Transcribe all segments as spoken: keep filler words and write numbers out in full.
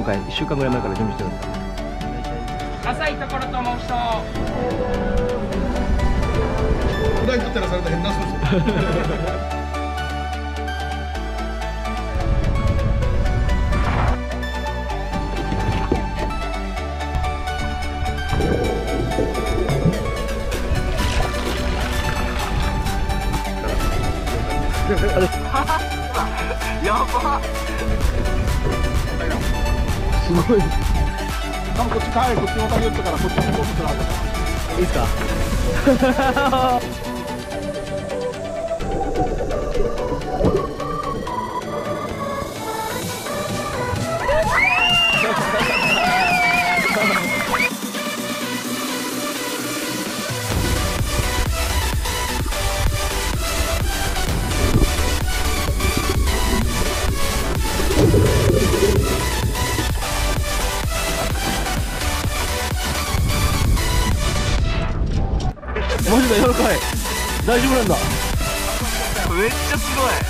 回いっしゅうかんぐらい前から準備してるんですか？ 浅いところと思う人。 お題と照らされた変なそうですやば。すごい。 多分こっち帰る、こっち渡り寄ったからこっちに行こうとするはずだから。 いいですか？マジで柔らかい。大丈夫なんだ。めっちゃすごい。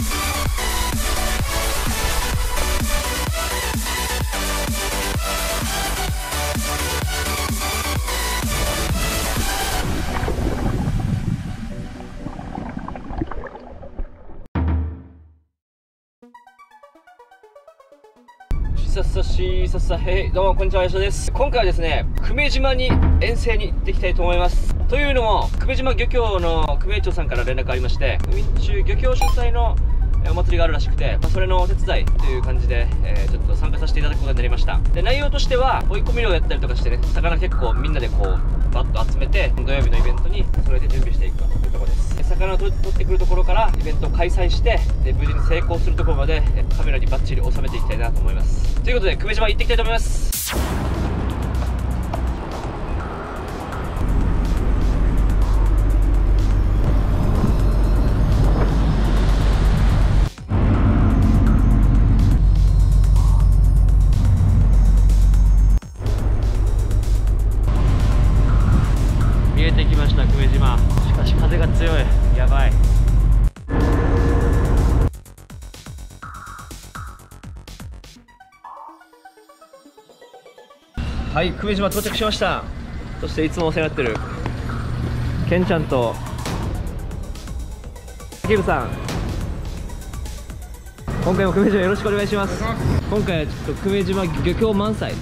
さっさしさっさへい、どうもこんにちは、吉田です。今回はですね、久米島に遠征に行ってきたいと思います。というのも、久米島漁協の久米町さんから連絡ありまして、海中漁協主催のお祭りがあるらしくて、まあ、それのお手伝いという感じで、えー、ちょっと参加させていただくことになりました。で、内容としては追い込み漁やったりとかしてね、魚結構みんなでこうバッと集めて、土曜日のイベントにそれで準備していくというところです。で、魚を取ってくるところからイベントを開催して、で無事に成功するところまでカメラにバッチリ収めていきたいなと思います。ということで久米島行っていきたいと思います。見えてきました久米島。しかし風が強い。やばい。はい、久米島到着しました。そしていつもお世話になってるケンちゃんとケルさん、今回も久米島よろしくお願いします。今回はちょっと久米島漁協満載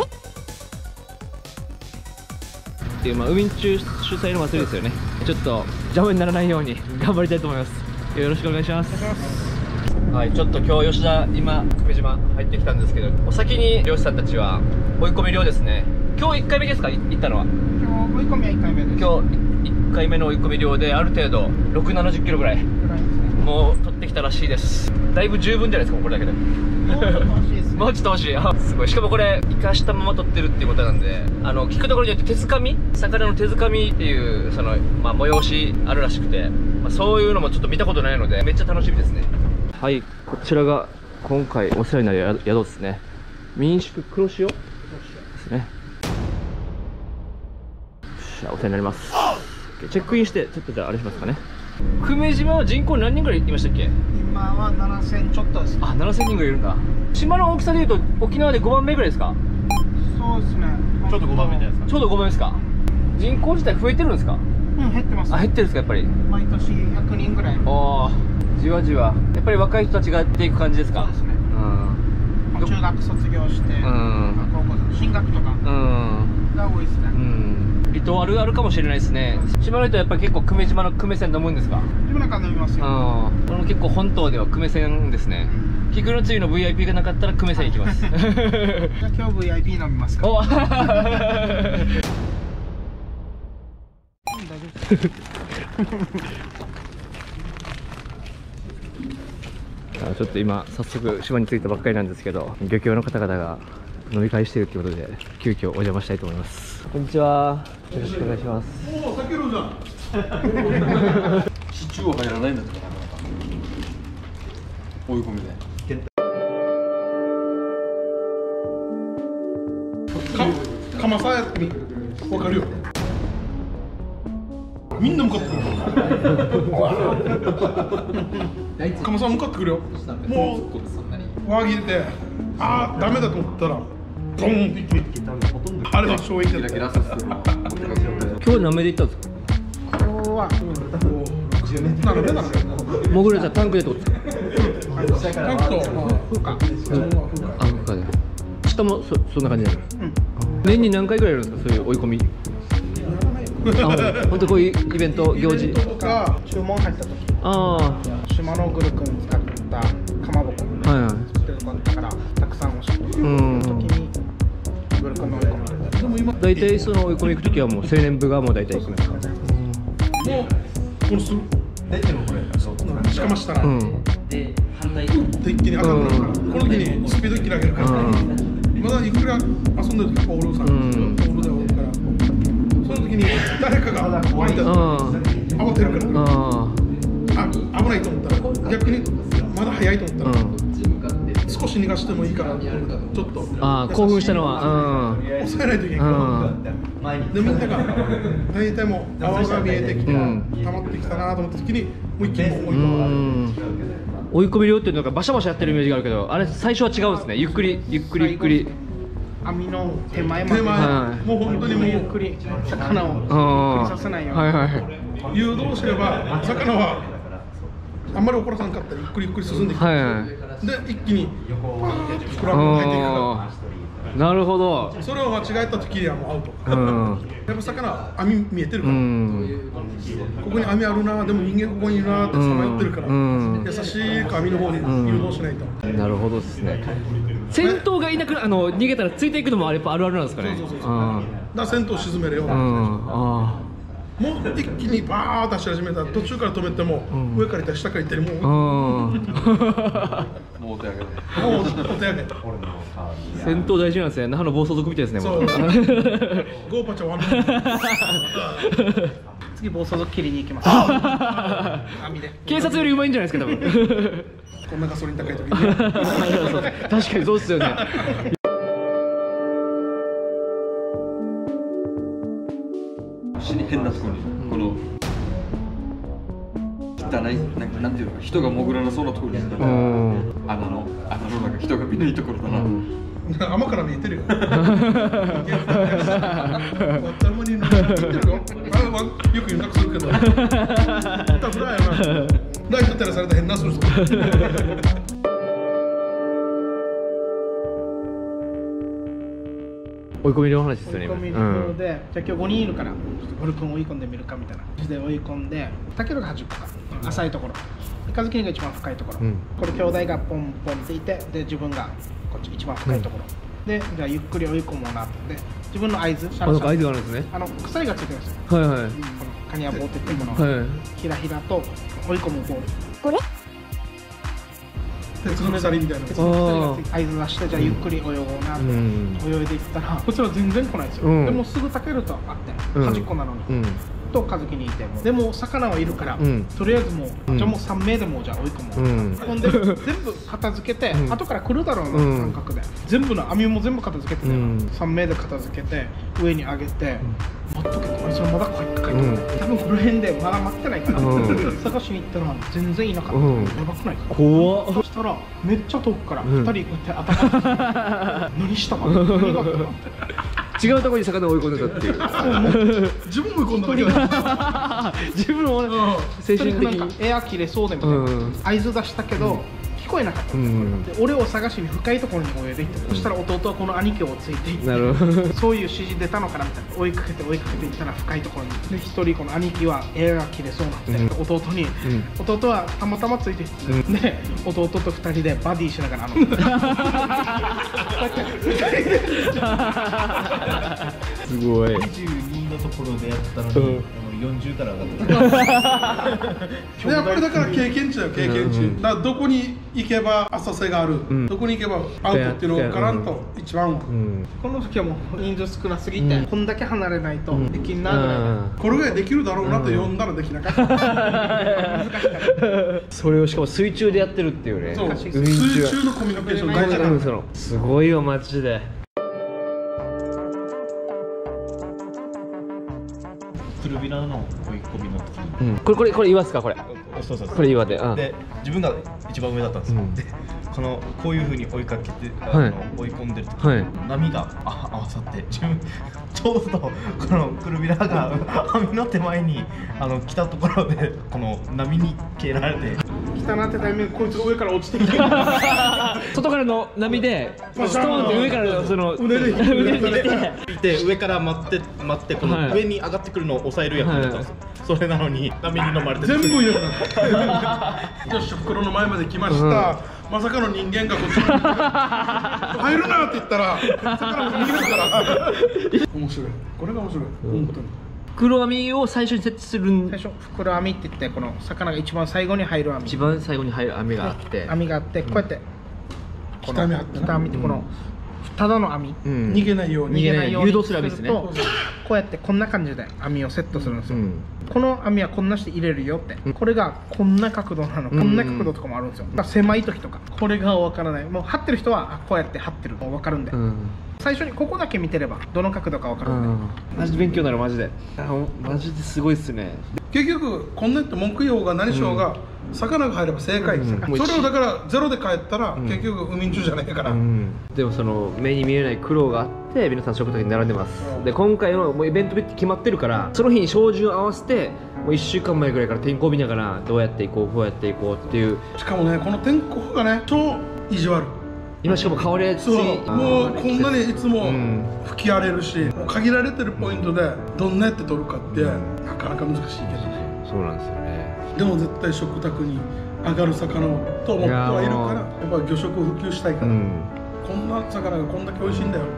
っていう、まあ、海中主催の祭りですよね。ちょっと邪魔にならないように頑張りたいと思います。よろしくお願いします。はい、ちょっと今日吉田今久米島入ってきたんですけど、お先に漁師さんたちは追い込み漁ですね。今日いっかいめですか、行ったのは。 今日追い込みはいっかいめです。 今日いっかいめの追い込み漁である程度ろく、ななじゅっキロぐらいもう取ってきたらしいです。だいぶ十分じゃないですか、これだけで。 もうちょっと欲しいですね。 もうちょっと欲しい。あ、すごい。しかもこれ生かしたまま取ってるっていうことなんで、あの聞くところによって手づかみ、魚の手づかみっていうその、まあ、催しあるらしくて、まあ、そういうのもちょっと見たことないのでめっちゃ楽しみですね。はい、こちらが今回お世話になる宿ですね。民宿黒潮ですね。じゃあお世話になります。チェックインしてちょっとじゃああれしますかね。久米島は人口何人ぐらいいましたっけ？ 今はななせんちょっとです。 あ、ななせんにんぐらいいるんだ。島の大きさでいうと沖縄でごばんめぐらいですか？ そうですね。ちょっとごばんめじゃないですか。 ちょうどごばんめですか？人口自体増えてるんですか？ うん、減ってます。 あ、減ってるんですか、やっぱり。 毎年ひゃくにんぐらい。 おー、じわじわやっぱり若い人たちがやっていく感じですか？ そうですね。うん。中学卒業して、うん、高校進学とか、うん、が多いですね。うん。 離島あるあるかもしれないですね。島の人はやっぱり結構久米島の久米線飲むんですか？ 自分なんか飲みますよ。うん。 これも結構本島では久米線ですね。菊のつゆの ブイアイピー がなかったら久米線行きます。じゃあ今日 ブイアイピー 飲みますか？お大丈夫。ちょっと今早速島に着いたばっかりなんですけど、漁協の方々が飲み会しているということで急遽お邪魔したいと思います。こんにちは、よろしくお願いします。 おお、さけるじゃん。シチューは入らないんだとか、追い込みでか、かまさやってわかるよ。みんな向かってくる。かまさん向かってくるよ。もう輪切れてああダメだと思ったらボンって一気にあれは衝撃だった。 今日何名で行ったんですか？ 今日はなのでなの潜れたタンクでってことですか？ タンクと風化自分は風化あ、風化で下もそそんな感じなの？年に何回ぐらいやるんですか、そういう追い込み？あ、本当こういうイベント行事とか注文入った時、ああ島のグルクン使ったかまぼこはいはい作ってるとこだからたくさん欲しい時にグルクンの追い込みで、でも今大体その追い込み行く時はもう青年部がもう大体行くんですか？もうこのすしかましたらで反対で一気に赤くなるから、この時にスピード一気に上げるから、まだいくら遊んでる時オールさんオールでおるから、その時に誰かが前に慌てるから、あ危ないと思ったら逆にまだ早いと思ったら少し逃がしてもいいからちょっとあ興奮したのは抑えないといけないから、でみんなが大体もう泡が見えてきて溜まってきたなと思った時にもう一気に追い込む。 追い込み漁っていうのがバシャバシャやってるイメージがあるけど、あれ最初は違うんですね。ゆっくりゆっくりゆっくり網の手前まで、はい、もう本当にもうゆっくり魚をゆっくりさせないように、はいはい、誘導すれば魚はあんまり怒らさんかったらゆっくりゆっくり進んでいく、はいはい、で一気に膨らむ入っていくから。 なるほど。 それを間違えた時にはもうアウト。やっぱ魚は網見えてるから、ここに網あるな、でも人間ここにいるなってさまよってるから、優しく網の方に誘導しないと。 なるほどですね。先頭がいなくなあの逃げたらついていくのもあれやっぱあるあるなんですかね。 そうそうそう。だから先頭を沈めるような。もう一気にバーッと走り始めたら途中から止めても、上から行ったり下から行ったりもう。もうお手上げ。もうお手上げ。 先頭大事なんですね。那覇の暴走族みたいですね。 そう。ゴーパチャワン。次暴走族切りに行きます。網で。 警察よりうまいんじゃないですか多分。 こんなガソリン高い時に。 確かにそうですよね。 死に変なところにこの汚いなんかなんていうのか人が潜らなそうなところに穴の穴の中人が見ないところだな。 甘から見えてるよ。たまに見てるよ。よく言うなくするけど。たぶらやな。ライト照らされた変なするぞ。 追い込みの話ですよね。 追い込みので、じゃあ今日ごにんいるからゴル君追い込んでみるかみたいな感じで追い込んで、タケルがはじっこか浅いところ、三日月が一番深いところ、これ兄弟がポンポンっていて、で自分がこっち一番深いところで、じゃあゆっくり追い込もうなって、自分の合図、シャラシャラ合図があるんですね。 あの鎖がついてるんですよ。はいはい。このカニア棒って言ってこのひらひらと追い込む棒。これ？鉄の鎖みたいな鉄の鎖が合図出して、じゃあゆっくり泳ごうなって泳いでいったら、こちら全然来ないですよ。でもすぐタケルとあって端っこなのにと和樹にいても、でも魚はいるから、とりあえずもうじゃあもうさん名でもうじゃあ追い込もう。ほんで全部片付けて、後から来るだろうな感覚で全部の網も全部片付けてさん名で片付けて上に上げて待っとけと、あいつらまだ帰って帰ってない、多分この辺でまだ待ってないから探しに行ったら全然いなかった。やばくないか、 怖っ。 そしたらめっちゃ遠くからふたりこうやって頭何したか何があったかって違うところに魚を追い込んでたっていう。 自分も追い込んだ自分も精神的にエア切れそうでみたいな合図出したけど聞こえなかった。俺を探しに深いところに泳いでいって、そしたら弟はこの兄貴をついていってそういう指示出たのかなみたいな、追いかけて追いかけていったら深いところにで、一人この兄貴はエアが切れそうになって弟に弟はたまたまついていってで弟と二人でバディしながらあのすごい。 にじゅうにのところでやったのによんじゅうから上がったやっぱりだから経験値だよ、経験値。だからどこに行けば浅瀬がある、どこに行けばアウトっていうのを分からんと一番。この時はもう人数少なすぎてこんだけ離れないとできんなぐらい、これぐらいできるだろうなと呼んだらできなかった。難しかった。 それをしかも水中でやってるっていうね。 そう、水中のコミュニケーション大事なんですよ。 すごいよマジで。 鶴びらの追い込みの時に、 これこれこれ岩ですかこれ。 そうそうそう。 これ岩で。 で自分が一番上だったんですよ。でこのこういう風に追いかけて、 はいあの追い込んでる時、 はい波があ合わさって自分ちょうどこのクルビラが網の手前にあの来たところでこの波に蹴られて来たなってタイミングこいつが上から落ちてきて外からの波でストーンって上からその腕で腕で来てで上から待って待ってこはいの上に上がってくるのを抑えるやつだったんですよ、それなのに波に飲まれて全部いなくなったよし袋の前まで来ました、うん、まさかの人間がこっちに入るなって言ったら魚も逃げるから面白い、これが面白い、うん、本当に袋網を最初に設置する最初袋網って言ってこの魚が一番最後に入る網、 一番最後に入る網があって網があってこうやって北網あって北網ってこのただの網、逃げないように逃げないように誘導する網ですね。 こうやってこんな感じで網をセットするんですよ、この網はこんなして入れるよって、これがこんな角度なの、こんな角度とかもあるんですよ。狭い時とかこれが分からない、もう張ってる人はこうやって張ってるの分かるんで、最初にここだけ見てればどの角度か分かるんで、 マジで勉強になる、マジでマジですごいっすね。 結局こんなって文句言おうが何しようが、魚が入れば正解ですよ、それをだからゼロで帰ったら、結局海中じゃないから、 でもその目に見えない苦労があって皆さん食卓に並んでます。で今回のもうイベント日って決まってるから、その日に照準を合わせてもういっしゅうかんまえぐらいから天候を見ながらどうやっていこうこうやっていこうっていう。 しかもねこの天候がね超意地悪、 今しかも変わりやすい、 そうもうこんなにいつも吹き荒れるし、もう限られてるポイントでどんなやって取るかってなかなか難しいけどね。 そうなんですよね。 でも絶対食卓に上がる魚をと思ってはいるから、やっぱり魚食を普及したいから、うん、こんな魚がこんだけ美味しいんだよ。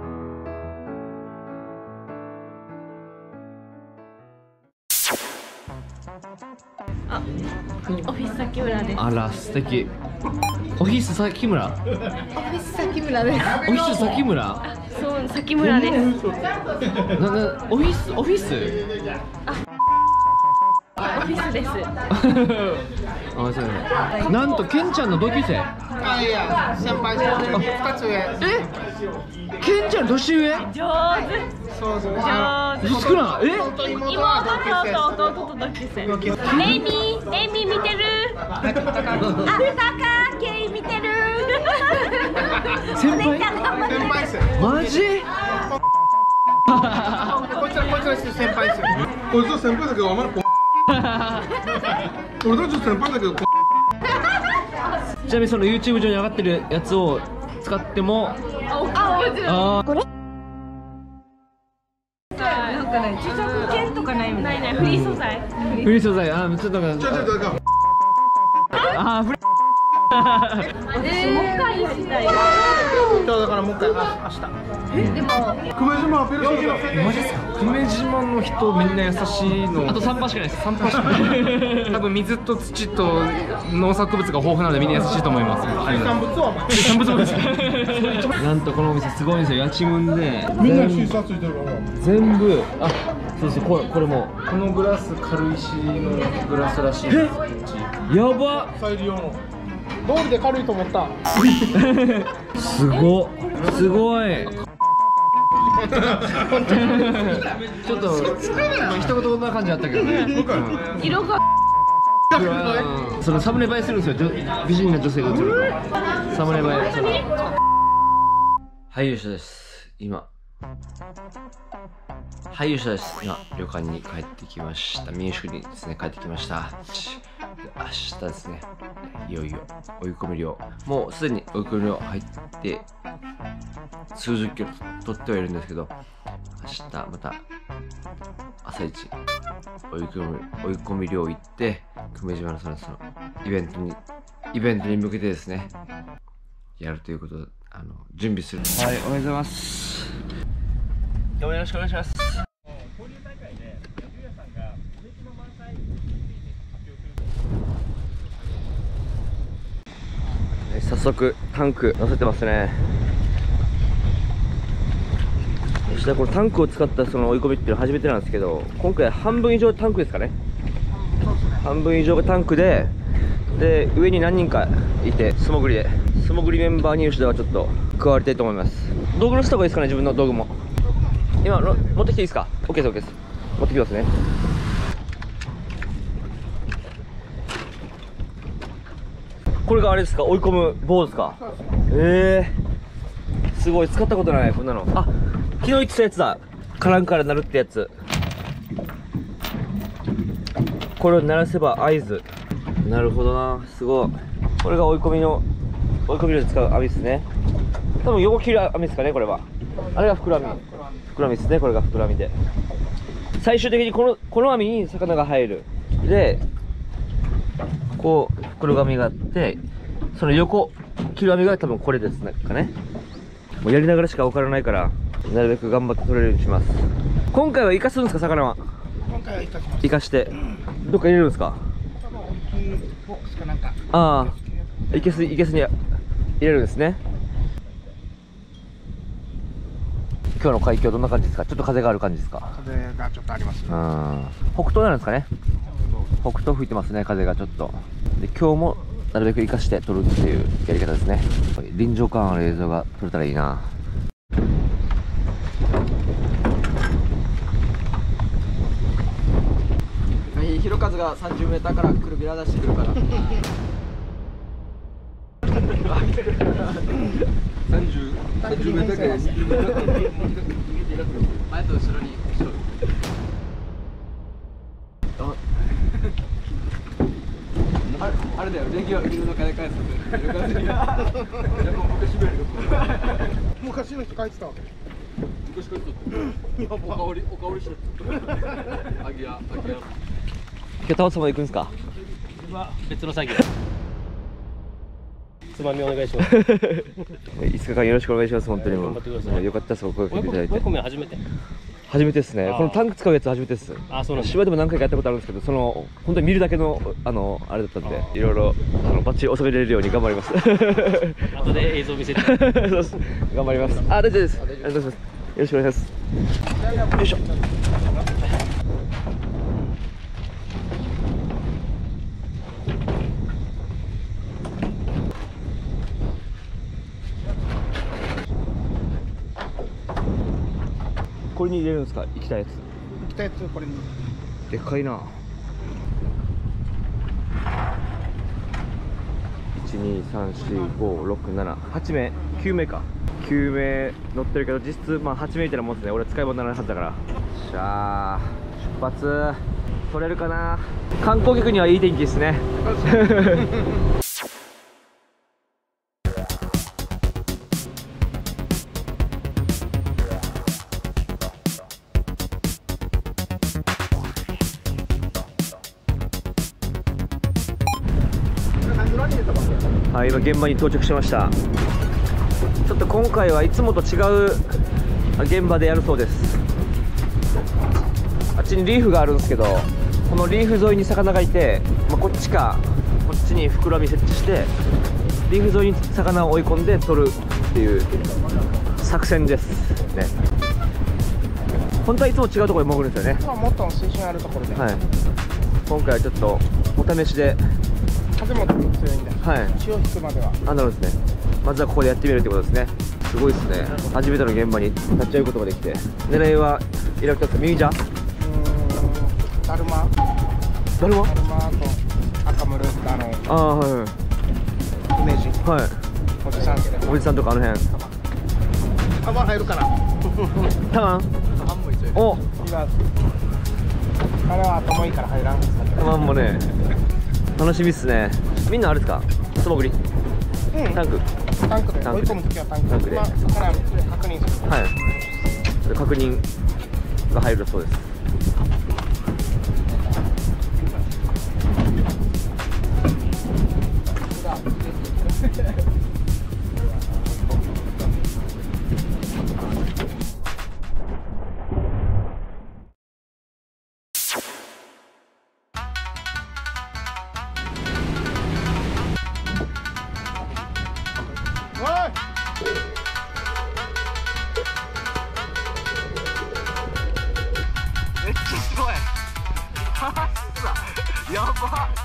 あ、オフィス崎村です。 あら素敵。オフィス崎村。 オフィス崎村です。 オフィス崎村。 そう崎村です。 ななオフィスオフィス。 あ、オフィスです。 あ、そうね。なんとケンちゃんの同級生。 あ、いや先輩です。二つ上。 え？ケンちゃん年上？ 上手。 そうそう。 上手。 少ない。え？ 妹と弟と同級生。レイミー、レイミー見てる？あ、タカケイ見てる？ 先輩？ 先輩です。 マジ？ こいつはこいつは先輩ですよ。 こいつは先輩だけどあまり俺たち先輩だけどちなみにその YouTube 上に上がってるやつを使ってもあ、面白い。 あこれなんかね、著作権とかないもんね。ないない、フリー素材。 フリー素材、あ、ちょっとなんかあ、フリーもう一回したい。 今日だからもう一回明日。 え、でも久米島アピールしてる。 マジっすか？久米島の人みんな優しいの。 あとさんパーしかないです。 さんパーしかない。多分水と土と農作物が豊富なのでみんな優しいと思います。 水産物は水産物もですなんとこのお店すごいんですよ。やちむんでみんなシーサーついてるから。 全部、あ、そうそう、これこれもこのグラス軽石のグラスらしいです。 やば。 再利用の。 道理で軽いと思った。 すごすごい。ちょっと一言こんな感じだったけどね。 色がそのサムネ映えするんですよ。美人な女性が映るサムネ映え。そのはい、優勝です。今はい、優勝です。今旅館に帰ってきました。民宿にですね帰ってきました。明日ですね、いよいよ追い込み量、もうすでに追い込み量入って数十キロ取ってはいるんですけど、明日また朝一追い込み追い込み量行って久米島のそのそのイベントにイベントに向けてですねやるということで、あの準備する。はい、おはようございます。どうもよろしくお願いします。早速タンク乗せてますね。そしてこのタンクを使ったその追い込みっていうのは初めてなんですけど、今回半分以上タンクですかね。半分以上がタンクで、で上に何人かいて素潜りで素潜りメンバーに吉田はちょっと加わりたいと思います。道具のした方がいいですかね、自分の道具も。今の持ってきていいですか？ OK です OK です。持ってきますね。ここれがあれですか、追い込む棒ですか。ええー、すごい、使ったことないこんなの。あ、昨日言ってたやつだ。カランから鳴るってやつ。これを鳴らせば合図。なるほどな、すごい。これが追い込みの追い込みで使う網ですね。多分横切る網ですかね、これは。あれが膨らみ膨らみですね。これが膨らみで、最終的にこのこの網に魚が入る。でこう袋紙があって、その横切る網が多分これですねかね。もうやりながらしか分からないから、なるべく頑張って取れるようにします。今回は生かすんですか、魚は。 今回は生かします。 生かしてどっか入れるんですか。 多分大きいボックスかなんか。 ああ、いけすいけすに入れるんですね。今日の海峡どんな感じですか。ちょっと風がある感じですか。 風がちょっとあります。 うん、北東なんですかね。北東吹いてますね、風がちょっと。で今日もなるべく生かして撮るっていうやり方ですね。臨場感ある映像が撮れたらいいな。 ひろかずがさんじゅうメーターからくるビラ出してくるからさんじゅうメーターから前と後ろに後ろあれあれだよ、レギュラー犬の金返すんだよ。 昔の人書いてたわけ。 昔から撮っておかわりおかわりしてた。あげやあげや。 今日タオさんまで行くんですか。 別の作業。つまみお願いします。 いつかかんよろしくお願いします。本当にも頑張ってください。 よかったです。お声かけていただいて。 追い込みは初めて。 初めてですね。このタンク使うやつ初めてです。 あ、そうなんです。 芝でも何回かやったことあるんですけど、その本当に見るだけのあのあれだったんで、いろいろあのバッチリ収めれるように頑張ります。 後で映像見せて。 そうです。頑張ります。あ、大丈夫です。ありがとうございます。よろしくお願いします。よいしょ。これに入れるんですか、生きたやつ。 生きたやつこれに。 でっかいな。いち、に、さん、よん、ご、ろく、なな、はちめい、きゅうめいか。きゅうめい乗ってるけど、実質まあはちめいみたいなもんですね。俺は使い物にならないはずだから。しゃー、出発。取れるかな。観光客にはいい天気ですね。はい、今現場に到着しました。ちょっと今回はいつもと違う現場でやるそうです。あっちにリーフがあるんですけど、このリーフ沿いに魚がいて、まあ、こっちかこっちに袋網設置してリーフ沿いに魚を追い込んで取るっていう作戦ですね。本当はいつも違うところで潜るんですよね。 まあもっと水深あるところで。 はい。今回はちょっとお試しで。 風も強いんで、 はい、 潮引くまでは。 あ、なるほどですね。まずはここでやってみるってことですね。すごいですね。初めての現場に立ち会うことができて。狙いはイラクタスミージャー、 うん、ダルマダルマダルマと赤ムルあのああ、はいはい、 イメージ、 はい、 おじさんですね。 おじさんとかあの辺タマン入るかな。 タマンおあれは頭いいから入らん。 タマンもね、楽しみっすね。みんなあれですか、素潜り、うん、タンクタンクで追い込むときはタンクで、タンクで、まあ、魚確認する。 はい、それ確認が入るそうです。 めっちゃすごい。やば。